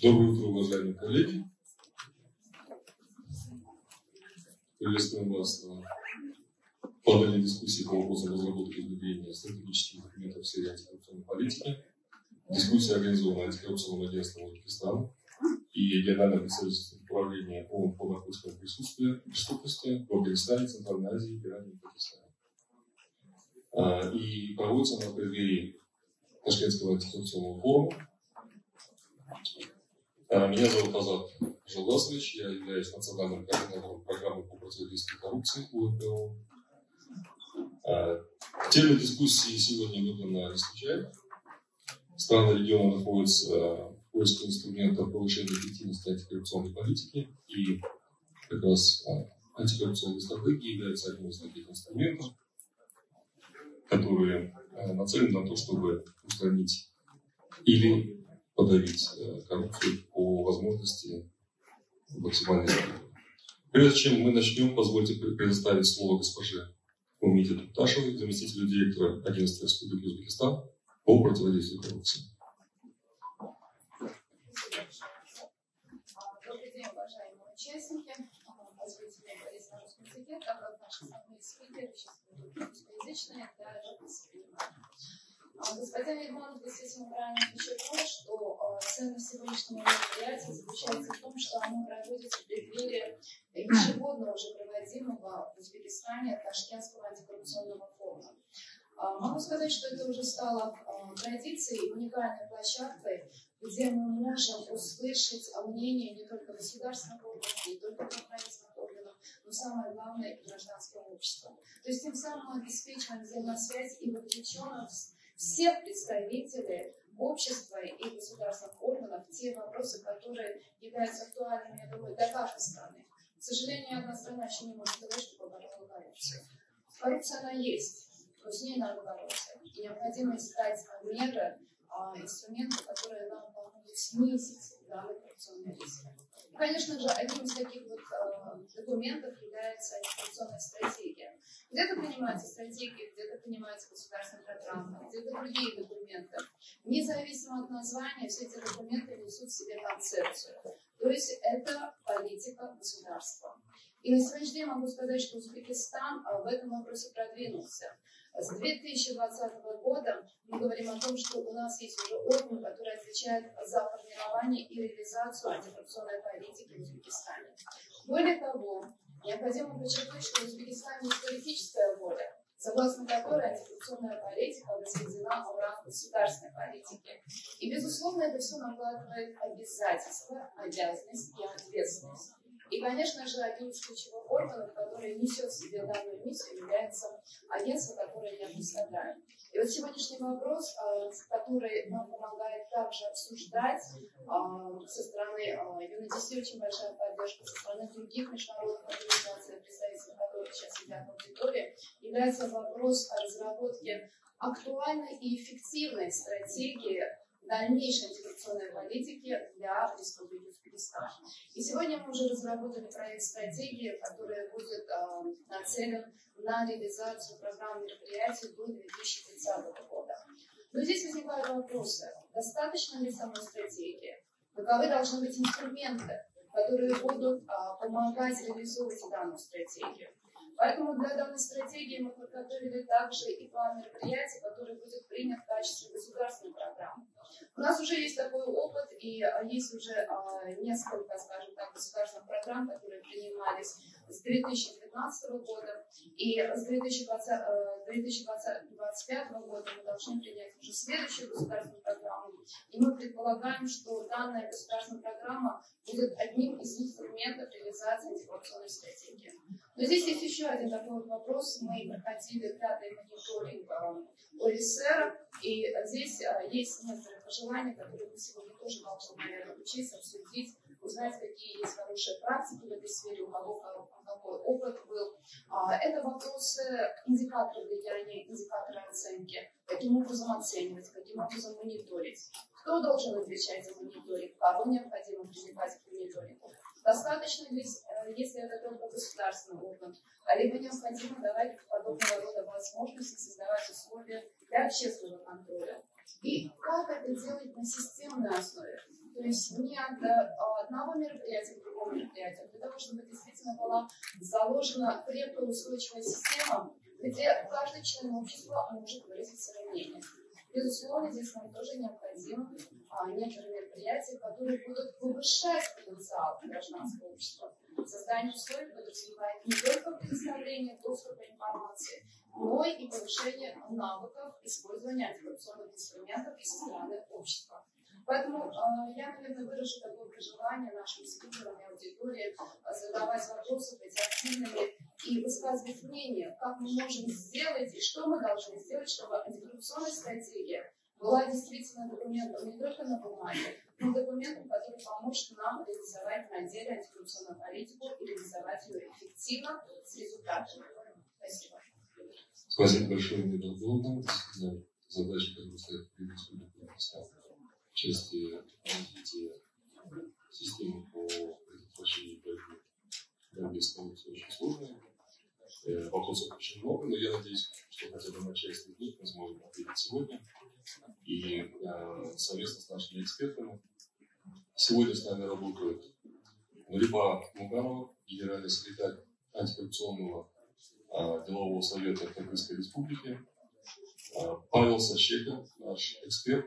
Доброе утро, уважаемые коллеги. Приветствуем вас на панельной дискуссии по вопросам разработки и внедрения стратегических документов в сфере антикоррупционной политики. Дискуссия организована антикоррупционным агентством Узбекистана и региональным представительством управления ООН по наркотическому преступности в Афганистане, Центральной Азии, Иране и Пакистане. И проводится она в преддверии Ташкентского антикоррупционного форума. Меня зовут Азат Жолдасович, я являюсь национальным координатором программы по противодействию коррупции УНПО. Тема дискуссии сегодня выбрана не случайно. Страны региона находятся в поиске инструментов повышения эффективности антикоррупционной политики, и как раз антикоррупционные стратегии являются одним из таких инструментов, которые нацелены на то, чтобы устранить или подавить коррупцию по возможности максимальной степени. Прежде чем мы начнем, позвольте предоставить слово госпоже Умите Тукташевой, заместителю директора Агентства Республики Узбекистан по противодействию коррупции. Добрый день, уважаемые участники. Позвольте мне говорить на русском языке, так как наши основные спикеры сейчас будут русскоязычные для живописи понимания. Господин Егманов действительно правильно подчеркнул, что ценность сегодняшнего мероприятия заключается в том, что оно проводится в преддверии ежегодно уже проводимого в Узбекистане Ташкентского антикоррупционного форума. Могу сказать, что это уже стало традицией, уникальной площадкой, где мы можем услышать мнение не только государственных органов, не только правительственных органов, но самое главное и гражданского общества. То есть тем самым мы обеспечиваем взаимосвязь и вовлеченность всех представителей общества и государственных органов в те вопросы, которые являются актуальными, я думаю, для каждой страны. К сожалению, ни одна страна еще не может сказать, что поборола коррупцию. Коррупция, она есть, но с ней надо бороться. И необходимо искать меры, инструменты, которые нам помогут снизить данный коррупционный риск. И, конечно же, одним из таких вот документов является антикоррупционная стратегия. Где-то принимаются стратегии, где-то принимаются государственные программы, где-то другие документы. Независимо от названия, все эти документы несут в себе концепцию. То есть это политика государства. И на сегодняшний день могу сказать, что Узбекистан в этом вопросе продвинулся. С 2020 года мы говорим о том, что у нас есть уже орган, который отвечает за формирование и реализацию антикоррупционной политики в Узбекистане. Более того, необходимо подчеркнуть, что в Узбекистане есть политическая воля, согласно которой антикоррупционная политика возведена в ранг государственной политики. И, безусловно, это все накладывает обязательства, обязанность и ответственность. И, конечно же, одним из ключевых органов, который несет в себе данную миссию, является агентство, которое я представляю. И вот сегодняшний вопрос, который нам помогает также обсуждать со стороны UNODC, очень большая поддержка со стороны других международных организаций, представителей которых сейчас сидят в аудитории, является вопрос о разработке актуальной и эффективной стратегии дальнейшей антикоррупционной политики для Республики Узбекистан. И сегодня мы уже разработали проект стратегии, который будет нацелен на реализацию программ мероприятий до 2030 года. Но здесь возникают вопросы. Достаточно ли самой стратегии? Каковы должны быть инструменты, которые будут помогать реализовывать данную стратегию? Поэтому для данной стратегии мы подготовили также и план мероприятий, который будет принят в качестве государственной программы. У нас уже есть такой опыт, и есть уже несколько, скажем так, государственных программ, которые принимались с 2019 года, и с 2025 года мы должны принять уже следующую государственную программу. И мы предполагаем, что данная государственная программа будет одним из инструментов реализации антикоррупционной стратегии. Но здесь есть еще один такой вопрос. Мы проходили 5-й мониторинг ОСР, и здесь есть некоторые пожелания, которые мы сегодня тоже должны, наверное, учиться, обсудить, узнать, какие есть хорошие практики в этой сфере, у кого какой опыт был. Это вопросы индикаторов влияния, индикаторы оценки, каким образом оценивать, каким образом мониторить. Кто должен отвечать за мониторинг, кого необходимо привлекать к мониторингу. Достаточно ли, если это только государственный орган, либо необходимо давать подобного рода возможности создавать условия для общественного контроля. И как это делать на системной основе? То есть не от одного мероприятия к другому мероприятию, для того, чтобы действительно была заложена крепкая устойчивая система, где каждый член общества может выразить свое мнение. Безусловно, здесь нам тоже необходимо некоторые мероприятия, которые будут повышать потенциал гражданского общества. Создание условий подразумевает не только предоставление доступа к информации, но и повышение навыков использования антикоррупционных инструментов со стороны общества. Поэтому я, наверное, выражу такое пожелание нашим спикерам и аудитории задавать вопросы, быть активными и высказывать мнение, как мы можем сделать и что мы должны сделать, чтобы антикоррупционная стратегия была действительно документом не только на бумаге, но документом, который поможет нам реализовать на деле антикоррупционную политику и реализовать ее эффективно с результатами. Спасибо. Спасибо большое, Мира Долгова, за задачи, которые стоят перед республикой в части развития системы по предотвращению борьбы с коррупцией очень сложная. Вопросов очень много, но я надеюсь, что хотя бы на часть из них мы сможем ответить сегодня. И совместно с нашими экспертами сегодня с нами работают Нуриба Муганова, генеральный секретарь антикоррупционного делового совета Кыргызской республики, Павел Сащека, наш эксперт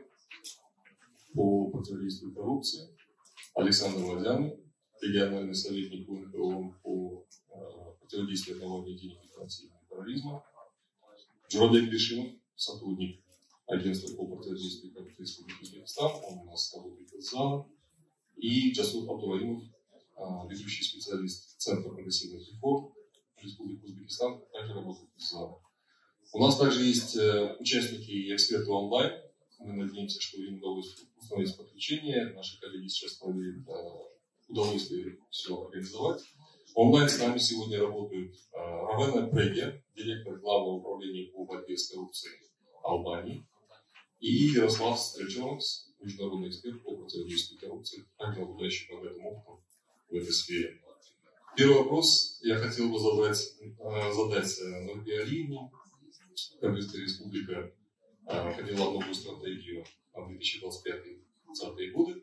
по противодействию коррупции, Александр Владяный, региональный советник УНКО по противодействию отмывания денег и финансирования терроризма, Джурадек Бешимов, сотрудник агентства по противодействию коррупции Республики Узбекистан, он у нас работает из зала, и Джасур Абдулаимов, ведущий специалист Центра прогрессивных реформ Республики Узбекистан, также работает из зала. У нас также есть участники и эксперты онлайн. Мы надеемся, что им удалось установить подключение. Наши коллеги сейчас проверят, удалось ли все организовать. Онлайн с нами сегодня работают Равена Преге, директор Главного управления по борьбе с коррупцией Албании, и Ярослав Стрельчонокс, международный эксперт по противодействию коррупции, также обладающий богатым опытом в этой сфере. Первый вопрос я хотел бы задать Нурбе Алиевне. Кыргызская республика подняла новую стратегию на 2025-2030 годы.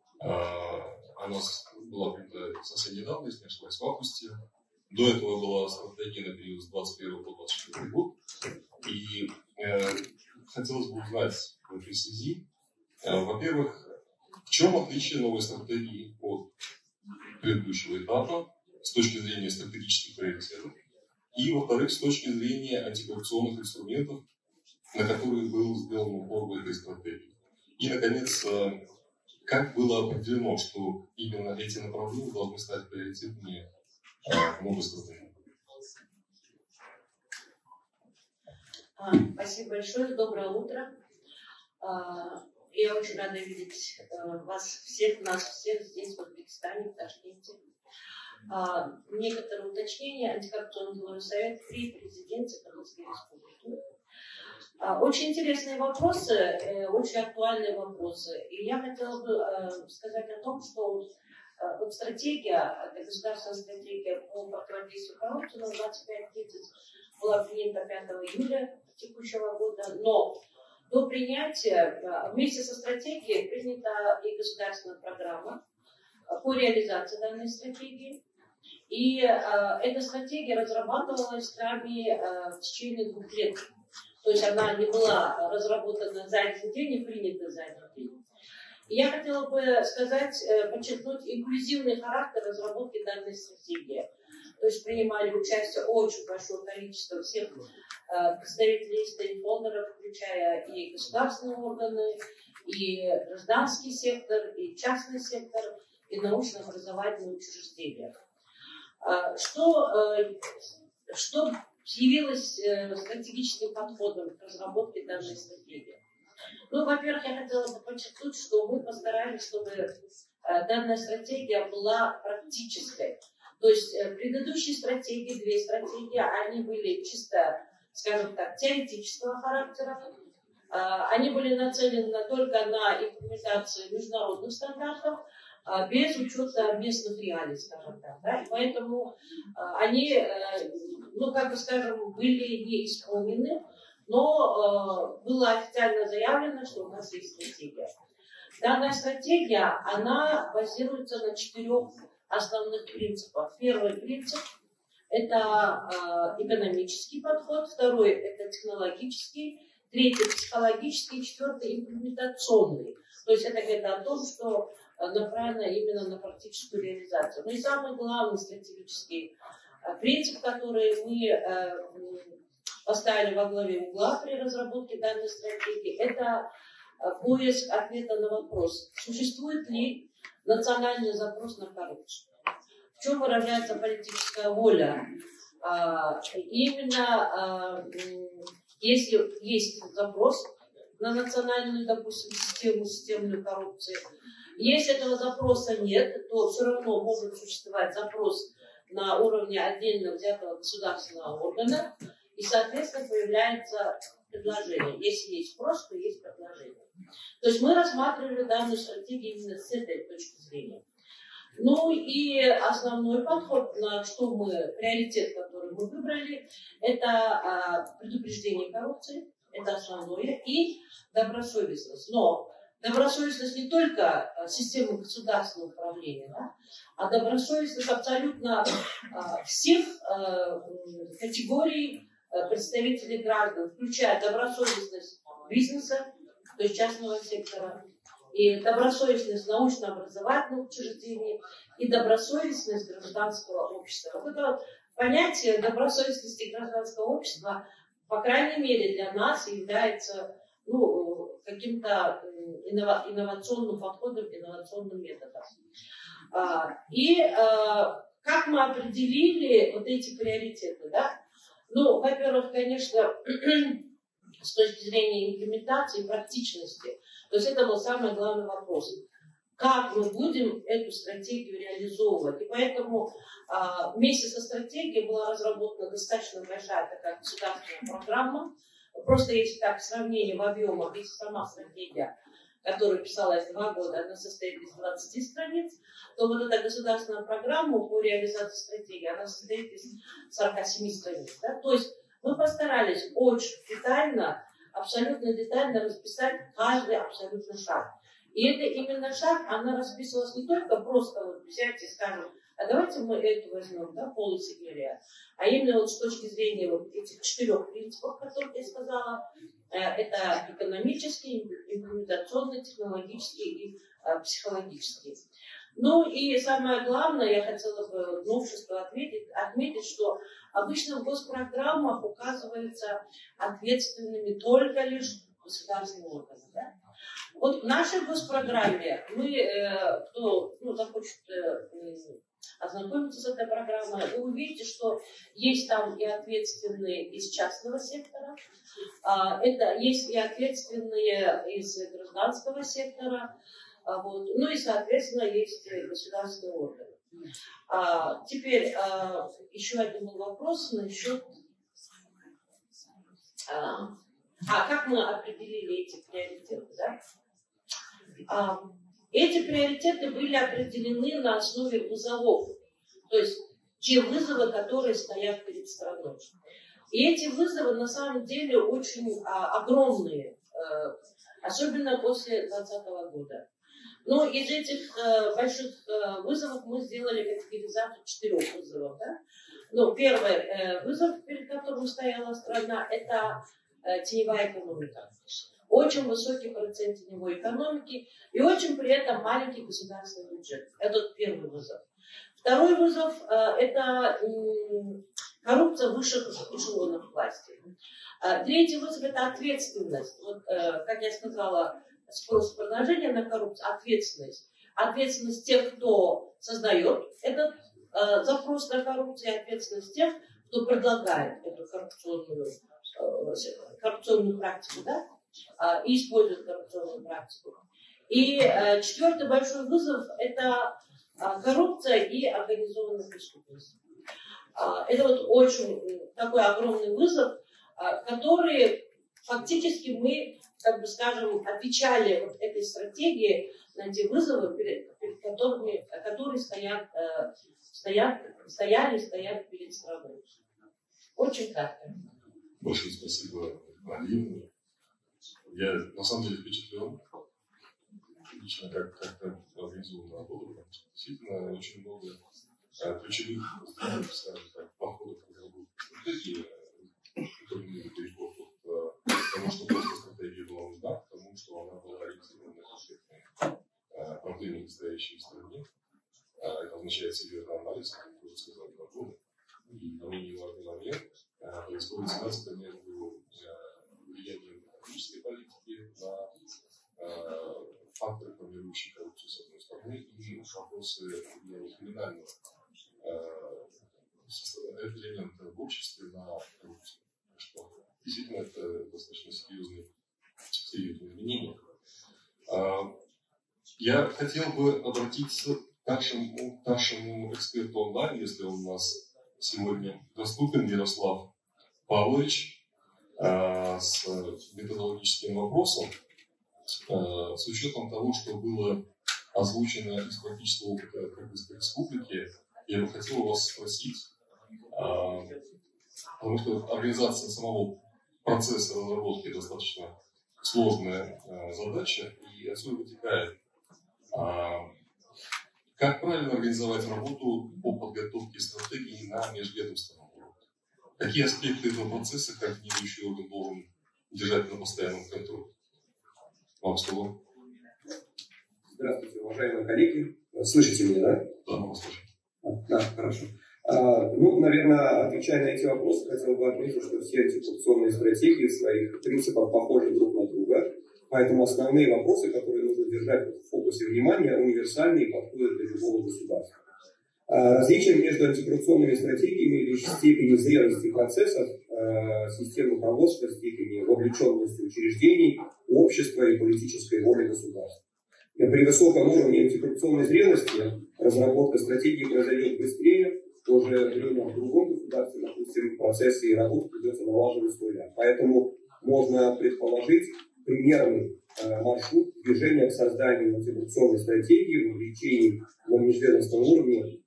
Она была принята совсем недавно, если не ошибаюсь, в августе. До этого была стратегия на период с 2021 по 2024 год. И хотелось бы узнать в этой связи, во-первых, в чем отличие новой стратегии от предыдущего этапа с точки зрения стратегических приоритетов, и, во-вторых, с точки зрения антикоррупционных инструментов, на которые был сделан упор в этой стратегии. И, наконец, как было определено, что именно эти направления должны стать приоритетными в новой стратегии? Спасибо большое. Доброе утро. Я очень рада видеть вас всех, нас всех здесь, в Узбекистане, в Ташкенте. Некоторые уточнения. Антикоррупционный деловой совет при президенте Кыргызской республики. Очень интересные вопросы, очень актуальные вопросы. И я хотела бы сказать о том, что вот стратегия, это государственная стратегия по противодействию коррупции на 25-30 была принята 5 июля текущего года, но до принятия вместе со стратегией принята и государственная программа по реализации данной стратегии. И эта стратегия разрабатывалась нами в течение 2 лет. То есть она не была разработана за один день и принята за один день. И я хотела бы сказать, подчеркнуть инклюзивный характер разработки данной стратегии. То есть принимали участие очень большое количество всех представителей стейкхолдеров, включая и государственные органы, и гражданский сектор, и частный сектор, и научно-образовательные учреждения. Что явилось стратегическим подходом к разработке данной стратегии? Ну, во-первых, я хотела бы подчеркнуть, что мы постарались, чтобы данная стратегия была практической. То есть предыдущие стратегии, 2 стратегии, они были чисто, скажем так, теоретического характера. Они были нацелены только на имплементацию международных стандартов, без учета местных реалий, скажем так. Да? И поэтому они, ну, как бы скажем, были не исполнены, но было официально заявлено, что у нас есть стратегия. Данная стратегия, она базируется на 4 основных принципах. Первый принцип – это экономический подход, второй – это технологический, третий – психологический, четвертый – имплементационный. То есть это говорит о том, что направлено именно на практическую реализацию. Ну и самый главный стратегический принцип, который мы поставили во главе угла при разработке данной стратегии, это поиск ответа на вопрос, существует ли национальный запрос на коррупцию. В чем выражается политическая воля? Именно если есть запрос на национальную, допустим, системную коррупцию, если этого запроса нет, то все равно может существовать запрос на уровне отдельно взятого государственного органа, и, соответственно, появляется предложение. Если есть спрос, то есть предложение. То есть мы рассматривали данную стратегию именно с этой точки зрения. Ну и основной подход, на что мы, приоритет, который мы выбрали, это предупреждение коррупции, это основное, и добросовестность. Но добросовестность не только системы государственного управления, да, а добросовестность абсолютно всех категорий представителей граждан, включая добросовестность бизнеса, то есть частного сектора, и добросовестность научно-образовательных учреждений, и добросовестность гражданского общества. Вот это понятие добросовестности гражданского общества, по крайней мере, для нас является каким-то инновационным подходом, инновационным методом. И как мы определили вот эти приоритеты, да? Ну, во-первых, конечно, с точки зрения имплементации, практичности, то есть это был самый главный вопрос. Как мы будем эту стратегию реализовывать? И поэтому вместе со стратегией была разработана достаточно большая такая государственная программа. Просто если так в сравнении в объемах, если сама стратегия, которая писалась 2 года, она состоит из 20 страниц, то вот эта государственная программа по реализации стратегии, она состоит из 47 страниц. Да? То есть мы постарались очень детально, абсолютно детально расписать каждый абсолютно шаг. И это именно шаг, она расписывалась не только просто вот взять и скажем, а давайте мы эту возьмем, да, полусекретаря, а именно вот с точки зрения вот этих 4 принципов, которые я сказала, это экономический, имплементационный, технологический и психологический. Ну и самое главное, я хотела бы новшество отметить, что обычно в госпрограммах указываются ответственными только лишь государственные органы. Да? Вот в нашей госпрограмме кто захочет ознакомиться с этой программой, вы увидите, что есть там и ответственные из частного сектора, есть и ответственные из гражданского сектора, ну и, соответственно, есть государственные органы. Теперь еще один был вопрос насчет... как мы определили эти приоритеты, да? Эти приоритеты были определены на основе вызовов, то есть те вызовы, которые стоят перед страной. И эти вызовы на самом деле очень огромные, особенно после 2020 года. Но из этих больших вызовов мы сделали категоризацию 4 вызовов. Да? Ну, первый вызов, перед которым стояла страна, это теневая экономика. Очень высокий процент теневой экономики и очень при этом маленький государственный бюджет. Это первый вызов. Второй вызов – это коррупция высших эшелонов власти. Третий вызов – это ответственность. Вот, как я сказала, спрос и предложение на коррупцию, ответственность. Ответственность тех, кто создает этот запрос на коррупцию, и ответственность тех, кто предлагает эту коррупционную практику, да, и использует коррупционную практику. И 4-й большой вызов – это коррупция и организованная преступность. Это вот очень такой огромный вызов, который фактически мы, как бы скажем, отвечали вот этой стратегии на те вызовы, перед которые стоят перед страной. Очень кратко. Большое спасибо, Алина. Я на самом деле впечатлен. лично как-то организована работа, потому что действительно очень много ключевых, скажем так, подходов к разработке стратегии, которые могут перейти от тому, что просто стратегия была нужна, к тому, что она была ориентирована на конкретные проблемы, стоящие в стране. Это означает серьезный анализ, как вы уже сказали, подходы. И не менее важный момент происходит связка между влиянием экономической политики на факторы, формирующие коррупцию с одной стороны, и вопросы влияния криминального элемента в обществе на коррупцию. Что действительно это достаточно серьезные изменения. Я хотел бы обратиться к нашему эксперту онлайн, если он у нас сегодня доступен, Ярослав Павлович, с методологическим вопросом. С учетом того, что было озвучено из практического опыта Кыргызской республики, я бы хотел у вас спросить, потому что организация самого процесса разработки достаточно сложная задача, и отсюда вытекает, как правильно организовать работу по подготовке стратегии на межведомственном уровне? Какие аспекты этого процесса координирующий орган должен держать на постоянном контроле? Вам слово. Здравствуйте, уважаемые коллеги. Слышите меня, да? Да, мы вас слышим. Да, хорошо. Наверное, отвечая на эти вопросы, хотел бы отметить, что все антикоррупционные стратегии в своих принципах похожи друг на друга. Поэтому основные вопросы, которые нужно держать в фокусе внимания, универсальные и подходят для любого государства. Различия между антикоррупционными стратегиями лишь в степени зрелости процессов, системы руководства, степени вовлеченности учреждений, общества и политической воли государства. При высоком уровне антикоррупционной зрелости разработка стратегии произойдет быстрее, в то же время в другом государстве, допустим, процессы и работу придется налаживать с нуля. Поэтому можно предположить примерный маршрут движения к созданию антикоррупционной стратегии, вовлечении на межведомственном уровне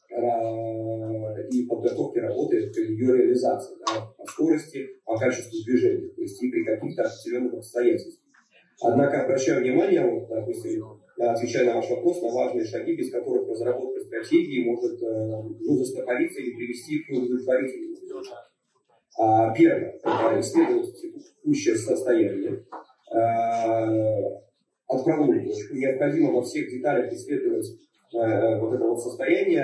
и подготовки работы к ее реализации, да, по скорости, по качеству движения, то есть и при каких-то определенных обстоятельствах. Однако обращаю внимание, вот, допустим, отвечая на ваш вопрос, на важные шаги, без которых разработка стратегии может застопориться или привести к неудовлетворительному результату. Первое, это исследовать текущее состояние. Отправную точку. Необходимо во всех деталях исследовать вот это вот состояние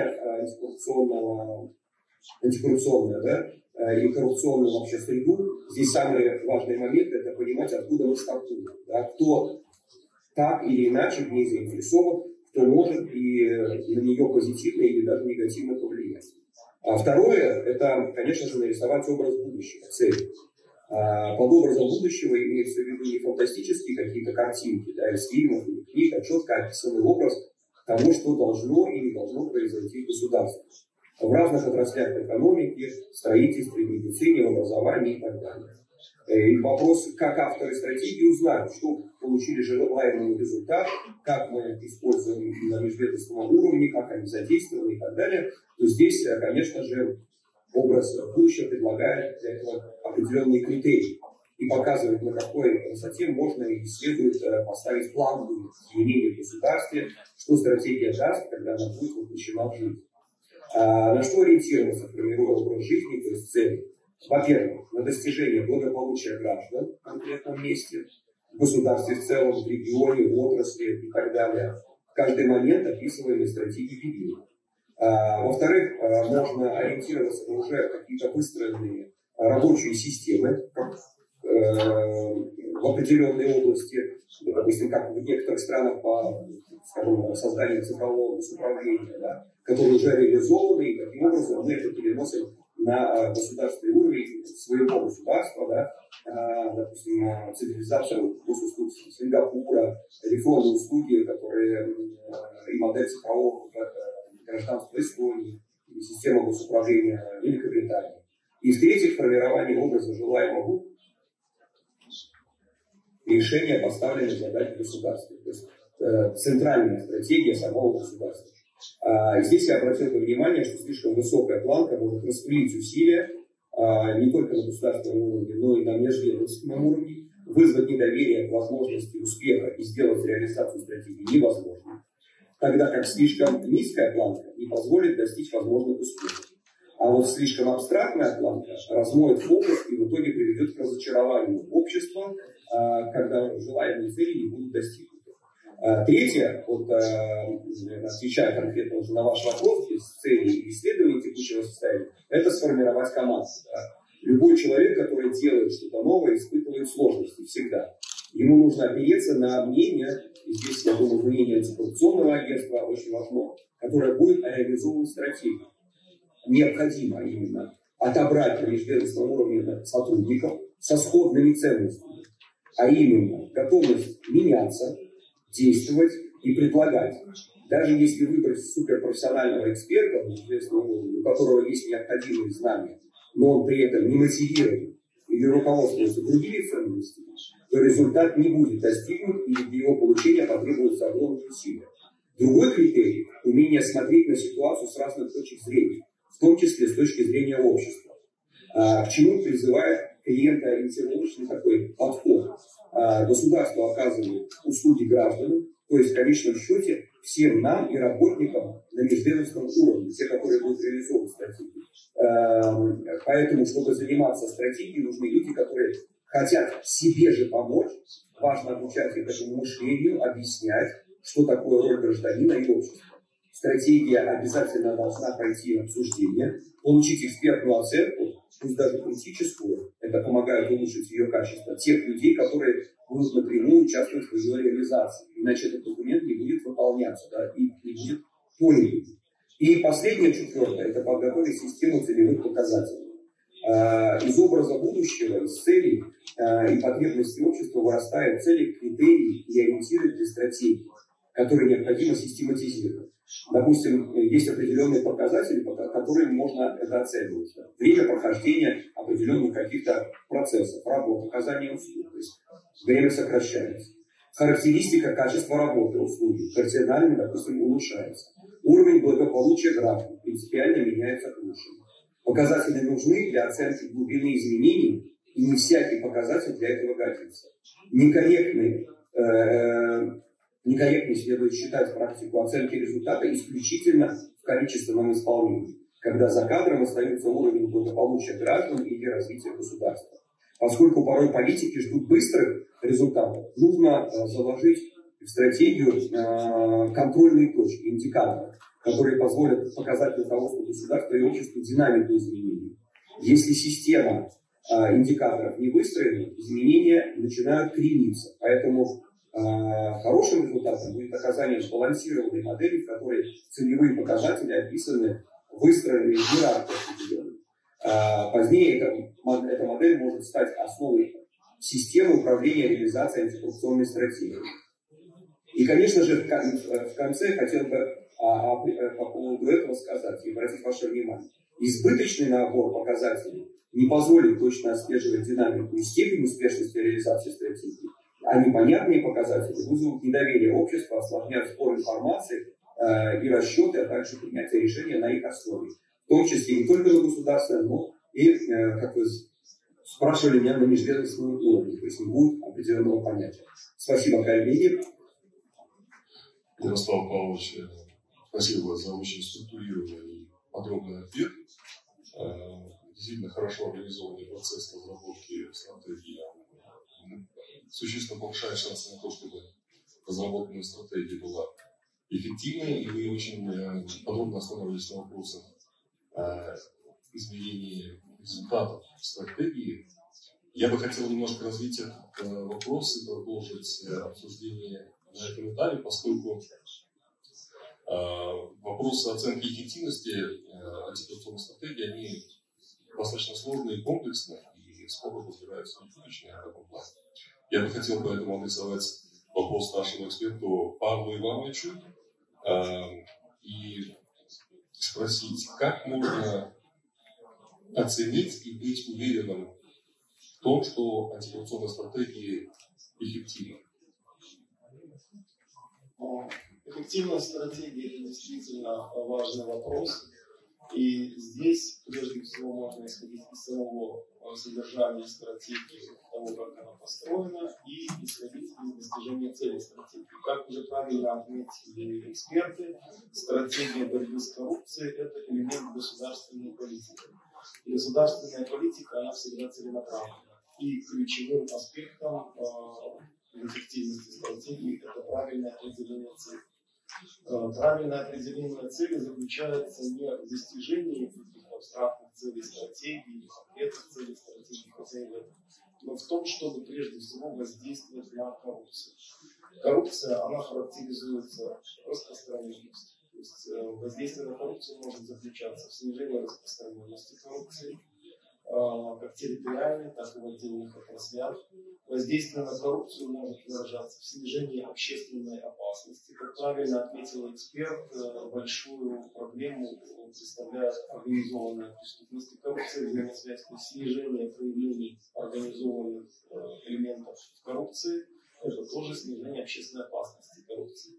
антикоррупционное, да, и коррупционную вообще среду. Здесь самые важные моменты — это понимать, откуда мы стартуем, да, кто так или иначе в ней заинтересован, кто может и на нее позитивно или даже негативно повлиять. Второе — это, конечно же, нарисовать образ будущего, цель. Под образом будущего имеется в виду не фантастические какие-то картинки, да, из фильмов или книг, а четко описанный образ того, что должно и не должно произойти в государстве. В разных отраслях экономики, строительстве, медицине, образовании и так далее. И вопрос, как авторы стратегии узнают, что получили желаемый результат, как мы это используем на межведомственном уровне, как они задействованы и так далее, то здесь, конечно же, образ будущего предлагает для этого определенные критерии и показывает, на какой высоте можно и следует поставить плановые изменения в государстве, что стратегия даст, когда она будет воплощена в жизнь. На что ориентироваться, формируя образ жизни, то есть цели? Во-первых, на достижение благополучия граждан в конкретном месте, в государстве в целом, в регионе, в отрасли и так далее. В каждый момент описываемые стратегии видео. Во-вторых, можно ориентироваться на уже какие-то выстроенные рабочие системы в определенной области, допустим, как в некоторых странах по, скажем, созданию цифрового госуправления, да, которые уже реализованы, и таким образом мы это переносим на государственный уровень своего государства, да, допустим, цивилизацию госуслуг Сингапура, электронные услуги, которые и модель цифрового гражданства Эстонии, и система госуправления Великобритании. И в-третьих, формирование образа желаемого решения поставленных задач в государстве. То есть центральная стратегия самого государства. Здесь я обратил внимание, что слишком высокая планка может распылить усилия не только на государственном уровне, но и на межведомственном уровне. вызвать недоверие к возможности успеха и сделать реализацию стратегии невозможно, тогда как слишком низкая планка не позволит достичь возможных успехов. А вот слишком абстрактная планка размоет фокус и в итоге приведет к разочарованию общества, когда желаемые цели не будут достигнуты. Третье, вот, отвечая конкретно уже на ваш вопрос, из целей исследования текущего состояния, это сформировать команду. Да. Любой человек, который делает что-то новое, испытывает сложности всегда. Ему нужно опереться на мнение, и здесь, я думаю, мнение антикоррупционного агентства очень важно, которое будет реализовывать стратегию. Необходимо именно отобрать на межведомственном уровне сотрудников со сходными ценностями, а именно готовность меняться, действовать и предлагать. Даже если выбрать суперпрофессионального эксперта, у которого есть необходимые знания, но он при этом не мотивирован или руководствуется другими ценностями, то результат не будет достигнут, и для его получения потребуется огромные усилия. Другой критерий – умение смотреть на ситуацию с разных точек зрения, в том числе с точки зрения общества. К чему призывает клиентоориентировочный такой подход. Государство оказывает услуги гражданам, то есть в конечном счете всем нам и работникам на межведомственном уровне, те, которые будут реализовывать стратегию. Поэтому, чтобы заниматься стратегией, нужны люди, которые хотят себе же помочь. Важно обучать их этому мышлению, объяснять, что такое роль гражданина и общества. Стратегия обязательно должна пройти обсуждение, получить экспертную оценку, пусть даже критическую, это помогает улучшить ее качество, тех людей, которые будут напрямую участвовать в ее реализации. Иначе этот документ не будет выполняться, да, и не будет понят. И последнее, четвертое, это подготовить систему целевых показателей. Из образа будущего, из целей и потребностей общества вырастают цели, критерии и ориентиры для стратегии, которые необходимо систематизировать. Допустим, есть определенные показатели, которые можно это оценивать. Время прохождения определенных каких-то процессов, работы, оказания услуг. То есть время сокращается. Характеристика качества работы услуги кардинально, допустим, улучшается. Уровень благополучия граждан принципиально меняется к лучшему. Показатели нужны для оценки глубины изменений, и не всякий показатель для этого годится. Некорректно следует считать практику оценки результата исключительно в количественном исполнении, когда за кадром остается уровень благополучия граждан или развития государства. Поскольку порой политики ждут быстрых результатов, нужно заложить в стратегию контрольные точки, индикаторы, которые позволят показать руководству государства и обществу динамику изменений. Если система индикаторов не выстроена, изменения начинают крениться. Поэтому хорошим результатом будет оказание сбалансированной модели, в которой целевые показатели описаны, выстроены в иерархии определенной. Позднее эта модель может стать основой системы управления реализацией антикоррупционной стратегии. И, конечно же, в конце хотел бы по поводу этого сказать и обратить ваше внимание. Избыточный набор показателей не позволит точно отслеживать динамику и степень успешности реализации стратегии, а непонятные показатели вызовут недоверие общества, осложняют сбор информации и расчеты, а также принятие решения на их основе. В том числе не только на государственном, но и, как вы спрашивали меня, на межведомственном уровне. То есть не будет определенного понятия. Спасибо, коллеги. Ярослав Павлович, спасибо за очень структурированный и подробный ответ. Действительно хорошо организованный процесс разработки стратегии существенно повышает шансы на то, чтобы разработанная стратегия была эффективной, и вы очень подробно остановились на вопросах измерения результатов стратегии. Я бы хотел немножко развить этот вопрос и продолжить обсуждение на этом этапе, поскольку вопросы оценки эффективности антикоррупционной стратегии, они достаточно сложные и комплексные, и скоро разбираются нешуточные в этом плане. Я бы хотел поэтому адресовать вопрос нашему эксперту Павлу Ивановичу и спросить, как можно оценить и быть уверенным в том, что антикоррупционная стратегия эффективна. Эффективность стратегии действительно важный вопрос. И здесь, прежде всего, можно исходить из самого содержания стратегии, того, как она построена, и исходить из достижения целей стратегии. Как уже правильно отметили эксперты, стратегия борьбы с коррупцией – это элемент государственной политики. И государственная политика, она всегда целенаправлена. И ключевым аспектом эффективности стратегии – это правильное определение цели. Правильное определение цели заключается не в достижении каких-то абстрактных целей стратегии, конкретных целей стратегии, хотя и в этом, но в том, чтобы прежде всего воздействовать на коррупцию. Коррупция, она характеризуется распространенностью. То есть воздействие на коррупцию может заключаться в снижении распространенности коррупции, как территориальной, так и в отдельных отраслях. Воздействие на коррупцию может выражаться в снижении общественной опасности. Как правильно отметил эксперт, большую проблему представляет организованная преступность и коррупция, взаимосвязь, то есть снижение проявлений организованных элементов коррупции. Это тоже снижение общественной опасности коррупции.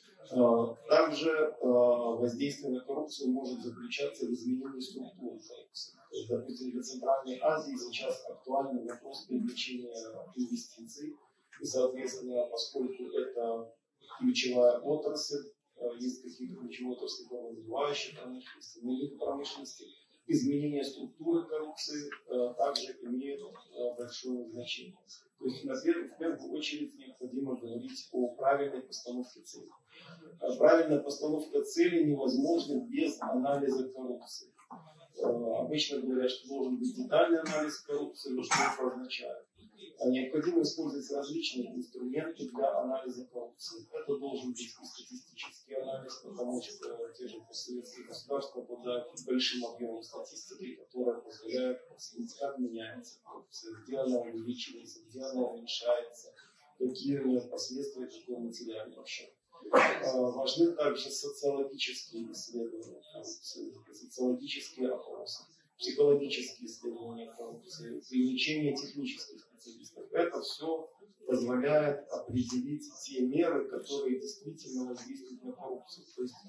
Также воздействие на коррупцию может заключаться в изменении структуры коррупции. Допустим, для Центральной Азии сейчас актуальный вопрос привлечения инвестиций. И, соответственно, поскольку это ключевая отрасль, есть какие-то ключевые отрасли развивающей промышленности, мелкой промышленности, изменение структуры коррупции также имеет большое значение. То есть, в первую очередь, необходимо говорить о правильной постановке целей. Правильная постановка цели невозможна без анализа коррупции. Обычно говорят, что должен быть детальный анализ коррупции, но что это означает? Необходимо использовать различные инструменты для анализа коррупции. Это должен быть и статистический анализ, потому что те же постсоветские государства обладают большим объемом статистики, которая позволяет оценить, как меняется коррупция, где она увеличивается, где она уменьшается, какие у нее последствия, какой материальный ущерб. Важны также социологические исследования коррупции, социологические опросы, психологические исследования коррупции, привлечение технических специалистов. Это все позволяет определить те меры, которые действительно воздействуют на коррупцию. То есть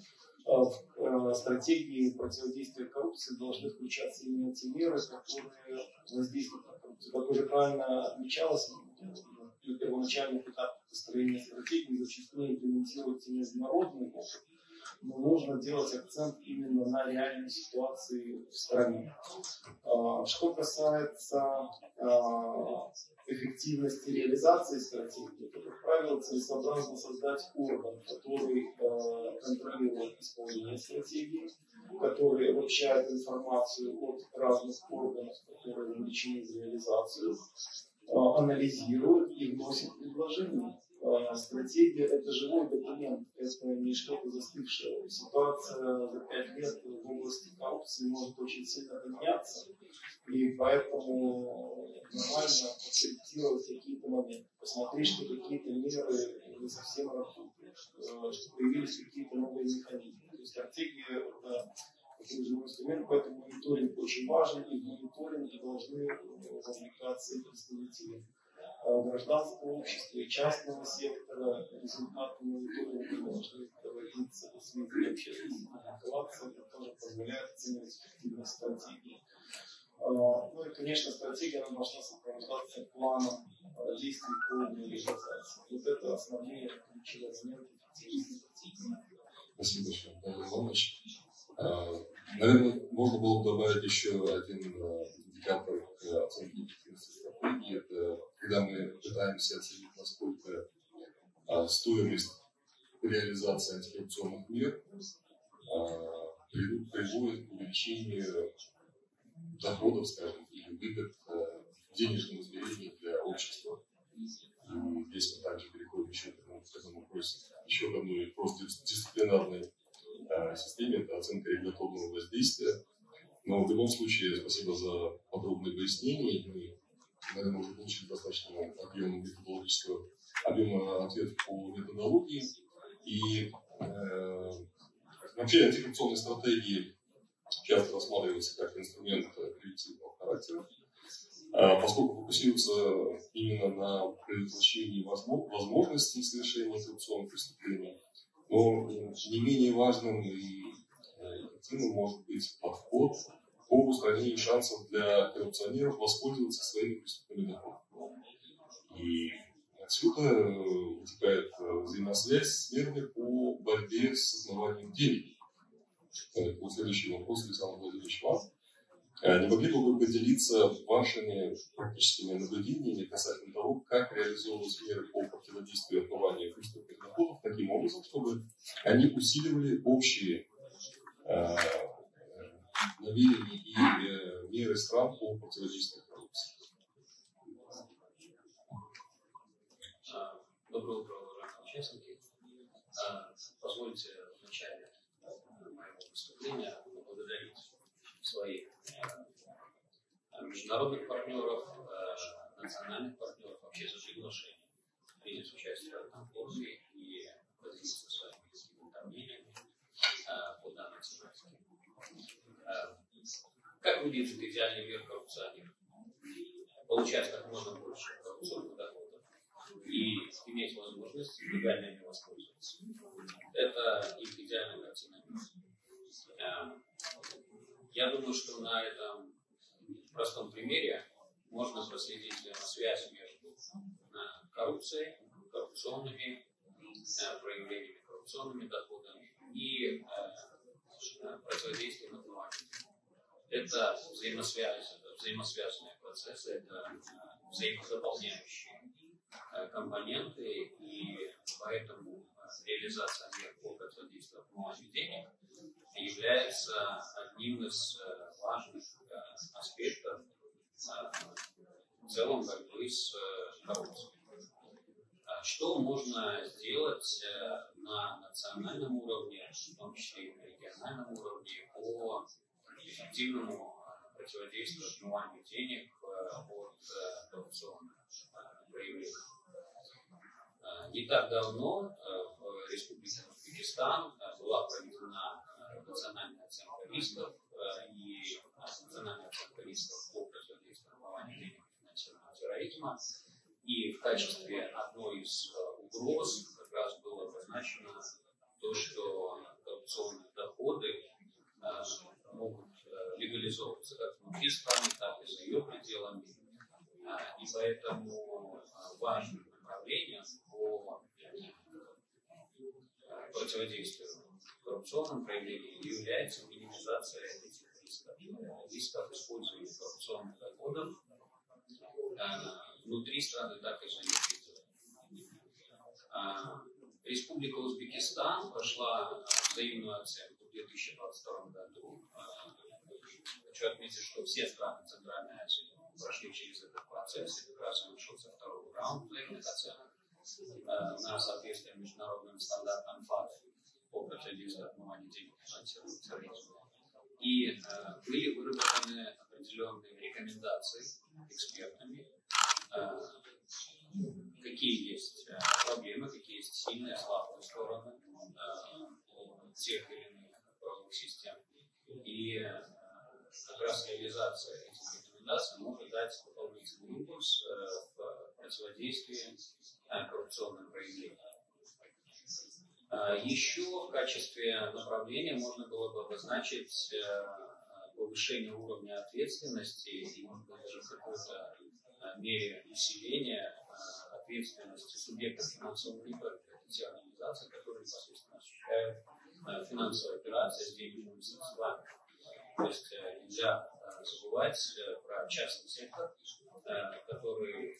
в стратегии противодействия коррупции должны включаться именно те меры, которые воздействуют на коррупцию. Как уже правильно отмечалось, на первоначальных этапах построения стратегии зачастую имплементируется международный опыт, но нужно делать акцент именно на реальной ситуации в стране. Что касается эффективности реализации стратегии, то, как правило, целесообразно создать орган, который контролирует исполнение стратегии, который обобщает информацию от разных органов, которые вовлечены в реализацию, анализирует и вносит предложения. Стратегия – это живой документ, это не что-то застывшее. Ситуация за 5 лет в области коррупции может очень сильно поменяться, и поэтому нормально подкорректировать какие-то моменты, посмотреть, что какие-то меры не совсем работают, что появились какие-то новые механизмы. То есть стратегия – это такой живой инструмент, поэтому мониторинг очень важен, и в мониторинге должны вовлекаться и представители гражданского общества и частного сектора. Результаты мониторинга должны проводиться в связи общественности, публикации, это тоже позволяет оценивать эффективность стратегии. Ну и, конечно, стратегия она должна сопровождаться планом действий по реализации. Вот это основные ключевые моменты эффективности стратегии. Спасибо большое, Павел Иванович. Наверное, можно было бы добавить еще один индикатор к оценке эффективности стратегии. Это когда мы пытаемся оценить, насколько стоимость реализации антикоррупционных мер приводит к увеличению доходов, скажем, или выгод в денежном измерении для общества. И здесь мы также переходим еще к этому вопросу, еще к одной просто дисциплинарной системе, это оценка регуляторного воздействия. Но в любом случае, спасибо за подробные пояснения. Мы, наверное, уже получили достаточно объема методологического объема ответов по методологии. И вообще антикоррупционные стратегии часто рассматриваются как инструмент превентивного характера, поскольку фокусируются именно на предотвращении возможностей совершения коррупционных преступлений. Но не менее важным и эффективным может быть подход по устранению шансов для коррупционеров воспользоваться своими преступными доходами. И отсюда вытекает взаимосвязь с мерами по борьбе с отмыванием денег. Вот следующий вопрос, Александр Владимирович, вам. Не могли бы вы поделиться вашими практическими наблюдениями касательно того, как реализовывать меры по противодействию отмыванию преступных доходов таким образом, чтобы они усиливали общие намерения и меры стран по противодействию коррупции? Доброе утро, уважаемые участники. Позвольте в начале моего выступления поблагодарить своих международных партнеров, национальных партнеров вообще за приглашение принять участие в этом форуме и поделиться своими представлениями по данной тематике. Как выглядит идеальный мир коррупционера? Получать как можно больше коррупционных доходов и иметь возможность легально ими воспользоваться. Это их идеальная картина мира. Я думаю, что на этом простом примере можно проследить взаимосвязь между коррупцией, коррупционными проявлениями, коррупционными доходами и противодействием отмыванию. Это взаимосвязанные процессы, это взаимодополняющие компоненты, и поэтому реализация мер по противодействию отмыванию денег является одним из важных аспектов в целом борьбы с коррупцией. Что можно сделать на национальном уровне, в том числе и на региональном уровне, по эффективному противодействию отмыванию денег от коррупционных проявлений? Не так давно в Республике Узбекистан была проведена национальная оценка рисков и национальная оценка рисков по противодействию отмыванию денег и финансированию терроризма. И в качестве одной из угроз как раз было обозначено то, что коррупционные доходы могут легализовываться как внутри страны, так и за ее пределами. И поэтому важным направлением по противодействию коррупционным проявлениям является минимизация этих рисков использования коррупционных доходов внутри страны, так и за ее пределами. Республика Узбекистан прошла взаимную оценку в 2022 году. Хочу отметить, что все страны Центральной Азии прошли через этот процесс, и как раз начался второй раунд взаимных оценок на соответствие международным стандартам ФАТФ по противодействию отмыванию денег и финансированию терроризма. И были выработаны определенные рекомендации экспертами, какие есть проблемы, какие есть сильные и слабые стороны тех или иных правовых систем. И как раз реализация этих рекомендаций может дать дополнительный импульс в противодействии коррупционным проявлениям. Еще в качестве направления можно было бы обозначить повышение уровня ответственности и, может быть, даже в какой-то мере усиления ответственности субъектов финансового мониторинга. Это те организации, которые непосредственно осуществляют финансовые операции с денежными средствами. То есть нельзя забывать про частный сектор, который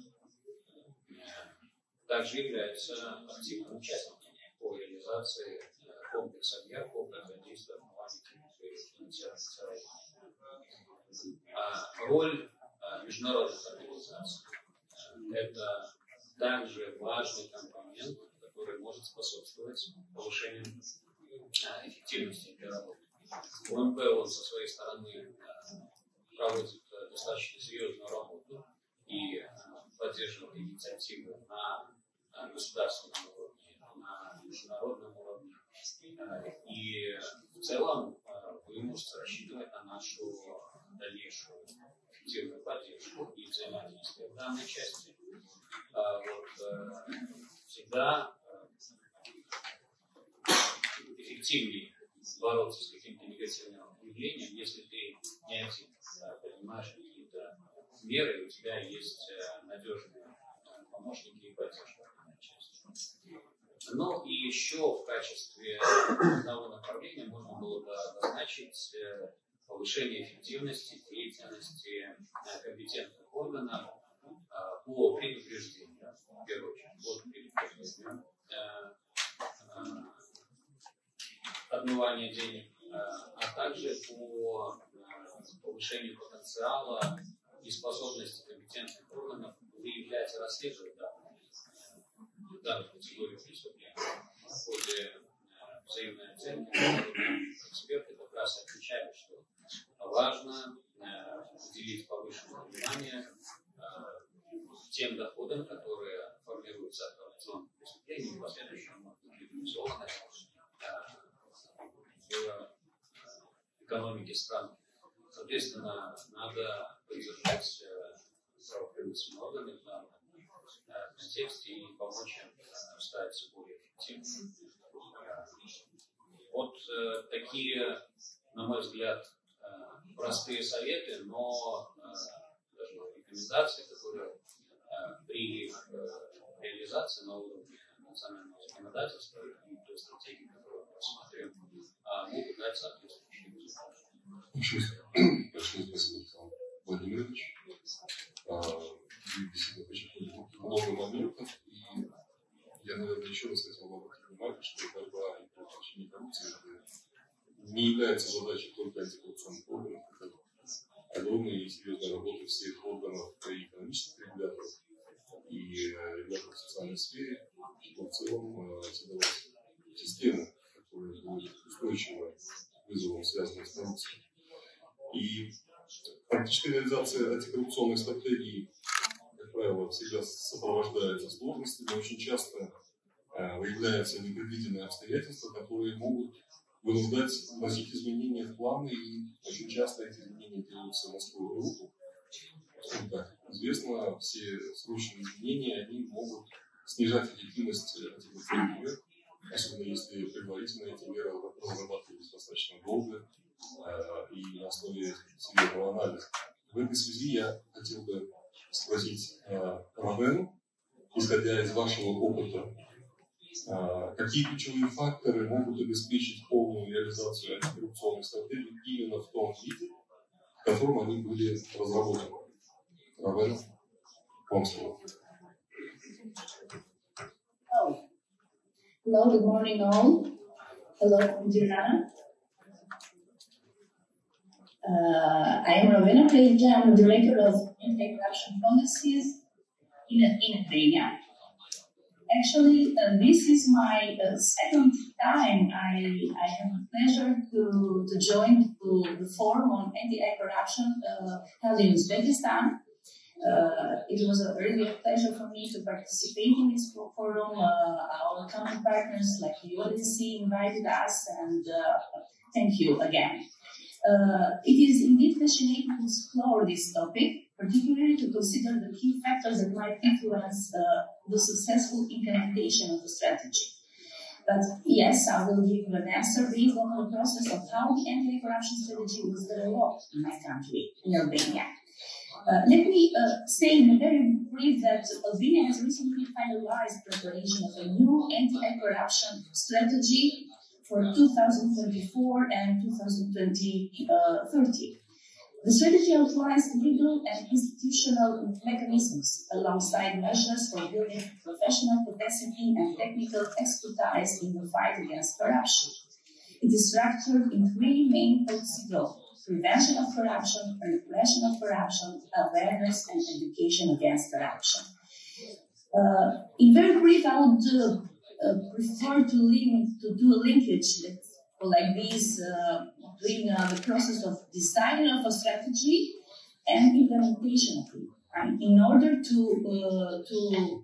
также является активным участником по реализации комплекса мер по противодействию отмыванию денег и финансированию терроризма. Роль международных организаций – это также важный компонент, который может способствовать повышению эффективности этой работы. ОМП со своей стороны проводит достаточно серьезную работу и поддерживает инициативы на государственном уровне, на международном уровне. И в целом вы можете рассчитывать на нашу дальнейшую эффективную поддержку и взаимодействие в данной части. Всегда эффективнее бороться с каким-то негативным явлением, если ты не один, понимаешь какие-то меры, у тебя есть надежные помощники и поддержка. Ну и еще в качестве одного направления можно было бы обозначить повышение эффективности деятельности компетентных органов по предупреждению, в первую очередь, по предупреждению отмывания денег, а также по повышению потенциала и способности компетентных органов выявлять и расследовать данную категорию преступлений. В ходе взаимной оценки эксперты как раз отмечали, что важно уделить повышенное внимание тем доходам, которые формируются от коррупционных преступлений и последующим реализованы в экономике страны. Соответственно, надо поддержать правоохранительные органы в данном контексте и помочь им стать более эффективными. Вот такие, на мой взгляд, простые советы, но даже рекомендации, которые при реализации на уровне национального законодательства и той стратегии, которую мы рассматриваем, могут дать соответствующие результаты. Большое спасибо, Александр Владимирович. Вы действительно подчеркнули много моментов, и я, наверное, еще раз хотел бы обратить внимание, что борьба и предотвращение коррупции не является задачей только антикоррупционных органов, это огромная и серьезная работа всех органов и экономических регуляторов, и регуляторов в социальной сфере, чтобы в целом создавать системы, которые будут устойчивы к вызовам, связанным с коррупцией. И практическая реализация антикоррупционных стратегий, как правило, всегда сопровождается сложностями, очень часто выявляются непредвиденные обстоятельства, которые могут вынуждать вносить изменения в планы, и очень часто эти изменения делаются на скорую руку. Как известно, все срочные изменения они могут снижать эффективность антикоррупционных мер, особенно если предварительно эти меры разрабатывались достаточно долго и на основе серьезного анализа. В этой связи я хотел бы спросить Равену, исходя из вашего опыта, какие ключевые факторы могут обеспечить полную реализацию антикоррупционных стратегий именно в том виде, в котором они были разработаны? Равена, вам слово. Hello, good morning all. Hello, dear Nana. I am Ravena Preja. I'm the Director of Anti-Corruption Policies in Albania. Actually, this is my second time I have the pleasure to join the forum on anti-corruption held in Uzbekistan. It was really a pleasure for me to participate in this forum. Our common partners like the UNDC invited us, and thank you again. It is indeed fascinating to explore this topic, particularly to consider the key factors that might influence the successful implementation of the strategy. But yes, I will give an answer based on the process of how the anti-corruption strategy was developed in my country, in Albania. Let me say in a very brief that Albania has recently finalized preparation of a new anti-corruption strategy for 2024 and 2030. The strategy outlines legal and institutional mechanisms alongside measures for building professional capacity and technical expertise in the fight against corruption. It is structured in three main policy goals: prevention of corruption, repression of corruption, awareness and education against corruption. In very brief, I would prefer to do a linkage that, like this between the process of designing of a strategy and implementation of it. And in order to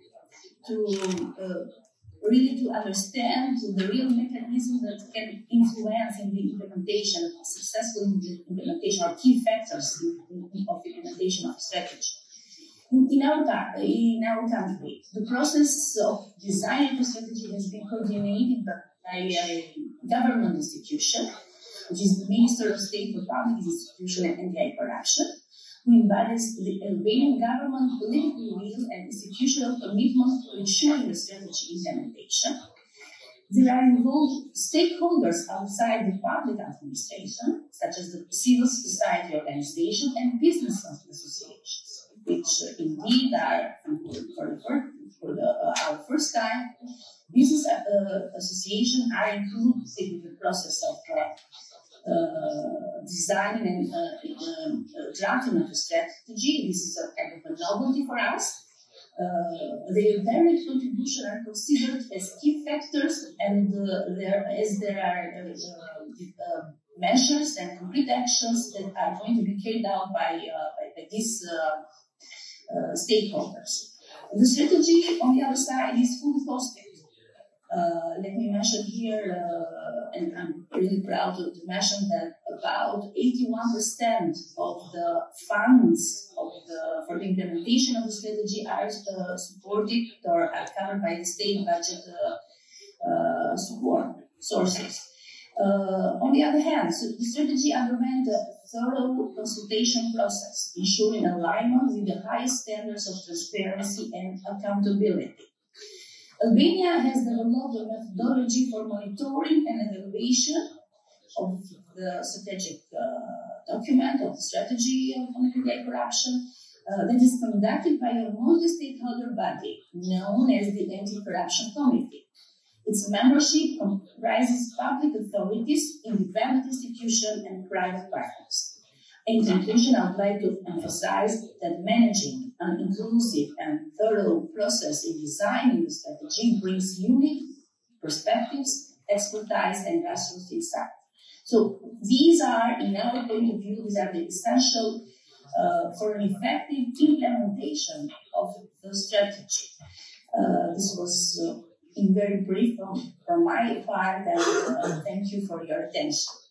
really to understand the real mechanism that can influence in the implementation, successful implementation, or key factors of implementation of strategy. In our country, the process of designing the strategy has been coordinated by a government institution, which is the Minister of State for Public Institution and Anti-Corruption, who embodies the Albanian government political will and institutional commitment to ensuring the strategy implementation. There are involved stakeholders outside the public administration, such as the civil society organization and business associations, which indeed are, for our first time, business associations are included in the process of designing and drafting of a strategy. This is a kind of a novelty for us. Their direct contribution are considered as key factors, and there are measures and concrete actions that are going to be carried out by these stakeholders. The strategy, on the other side, is fully costed. Let me mention here, and I'm really proud to mention that about 81% of the funds for the implementation of the strategy are supported or are covered by the state budget support sources. On the other hand, the strategy underwent a thorough consultation process, ensuring alignment with the highest standards of transparency and accountability. Albania has developed a methodology for monitoring and evaluation of the strategic document of the strategy on anti-corruption that is conducted by a multi-stakeholder body known as the Anti-Corruption Committee. Its membership comprises public authorities, independent institutions, and private partners. In conclusion, I would like to emphasize that managing an inclusive and thorough process in designing the strategy brings unique perspectives, expertise, and grassroots insight. So these are, in our point of view, these are the essential for an effective implementation of the strategy. This was in very brief from my part, and thank you for your attention.